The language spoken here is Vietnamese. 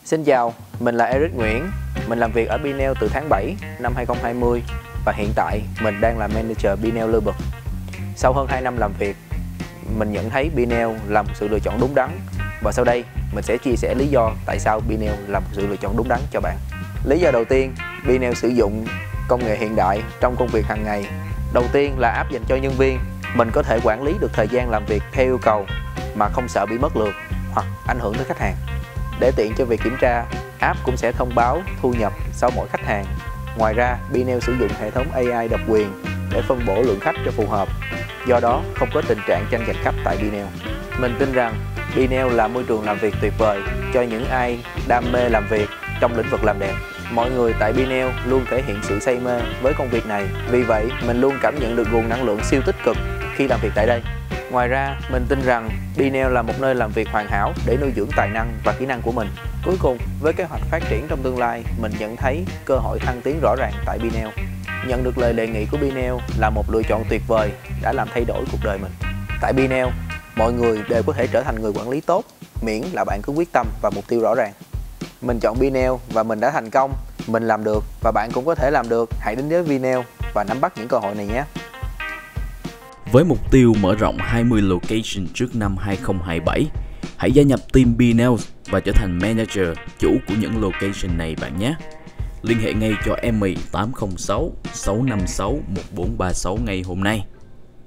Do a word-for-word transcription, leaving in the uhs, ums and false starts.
Xin chào, mình là Eric Nguyễn. Mình làm việc ở Bineo từ tháng bảy năm hai không hai không và hiện tại mình đang là Manager Bineo Lưu Bực. Sau hơn hai năm làm việc, mình nhận thấy Bineo là một sự lựa chọn đúng đắn và sau đây mình sẽ chia sẻ lý do tại sao Bineo là một sự lựa chọn đúng đắn cho bạn. Lý do đầu tiên, Bineo sử dụng công nghệ hiện đại trong công việc hàng ngày. Đầu tiên là app dành cho nhân viên. Mình có thể quản lý được thời gian làm việc theo yêu cầu mà không sợ bị mất lượt hoặc ảnh hưởng tới khách hàng. Để tiện cho việc kiểm tra, app cũng sẽ thông báo thu nhập sau mỗi khách hàng. Ngoài ra, Bineo sử dụng hệ thống a i độc quyền để phân bổ lượng khách cho phù hợp. Do đó, không có tình trạng tranh giành khách tại Bineo. Mình tin rằng Bineo là môi trường làm việc tuyệt vời cho những ai đam mê làm việc trong lĩnh vực làm đẹp. Mọi người tại Bineo luôn thể hiện sự say mê với công việc này. Vì vậy, mình luôn cảm nhận được nguồn năng lượng siêu tích cực khi làm việc tại đây. Ngoài ra, mình tin rằng Bineo là một nơi làm việc hoàn hảo để nuôi dưỡng tài năng và kỹ năng của mình. Cuối cùng, với kế hoạch phát triển trong tương lai, mình nhận thấy cơ hội thăng tiến rõ ràng tại Bineo. Nhận được lời đề nghị của Bineo là một lựa chọn tuyệt vời đã làm thay đổi cuộc đời mình. Tại Bineo, mọi người đều có thể trở thành người quản lý tốt, miễn là bạn có quyết tâm và mục tiêu rõ ràng. Mình chọn Bineo và mình đã thành công. Mình làm được và bạn cũng có thể làm được. Hãy đến với Bineo và nắm bắt những cơ hội này nhé. Với mục tiêu mở rộng hai mươi location trước năm hai không hai bảy, hãy gia nhập team Bineo và trở thành manager chủ của những location này bạn nhé. Liên hệ ngay cho Emmy tám không sáu sáu năm sáu một bốn ba sáu ngay hôm nay.